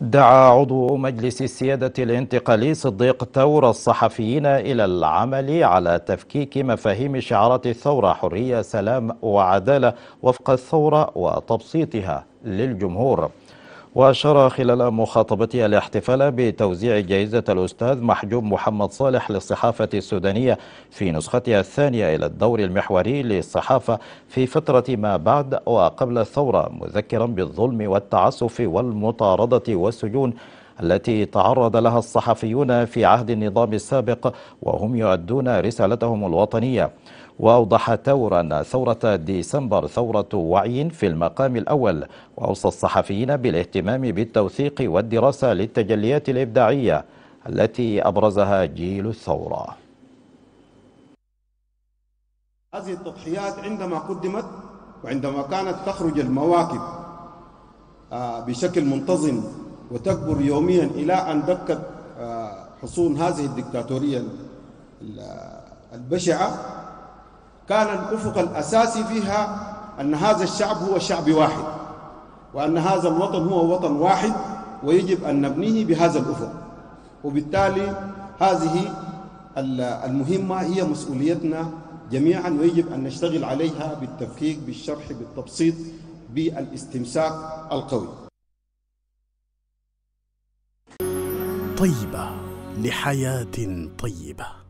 دعا عضو مجلس السيادة الانتقالي صديق تور الصحفيين إلى العمل على تفكيك مفاهيم شعارات الثورة: حرية، سلام وعدالة، وفق الثورة، وتبسيطها للجمهور. وأشار خلال مخاطبته الاحتفال بتوزيع جائزة الأستاذ محجوب محمد صالح للصحافة السودانية في نسختها الثانية إلى الدور المحوري للصحافة في فترة ما بعد وقبل الثورة، مذكرا بالظلم والتعسف والمطاردة والسجون التي تعرض لها الصحفيون في عهد النظام السابق وهم يؤدون رسالتهم الوطنية. وأوضح تور أن ثورة ديسمبر ثورة وعي في المقام الأول، وأوصى الصحفيين بالاهتمام بالتوثيق والدراسة للتجليات الإبداعية التي أبرزها جيل الثورة. هذه التضحيات عندما قدمت وعندما كانت تخرج المواكب بشكل منتظم وتكبر يوميا إلى أن دكت حصون هذه الدكتاتورية البشعة، كان الأفق الأساسي فيها أن هذا الشعب هو شعب واحد، وأن هذا الوطن هو وطن واحد ويجب أن نبنيه بهذا الأفق. وبالتالي هذه المهمة هي مسؤوليتنا جميعا، ويجب أن نشتغل عليها بالتفكيك، بالشرح، بالتبسيط، بالاستمساك القوي. طيبة لحياة طيبة.